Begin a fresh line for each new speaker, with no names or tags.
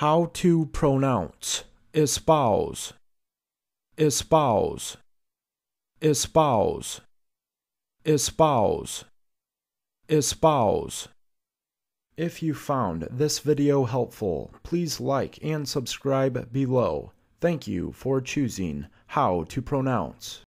How to pronounce espouse, espouse, espouse, espouse, espouse. If you found this video helpful, please like and subscribe below. Thank you for choosing How to Pronounce.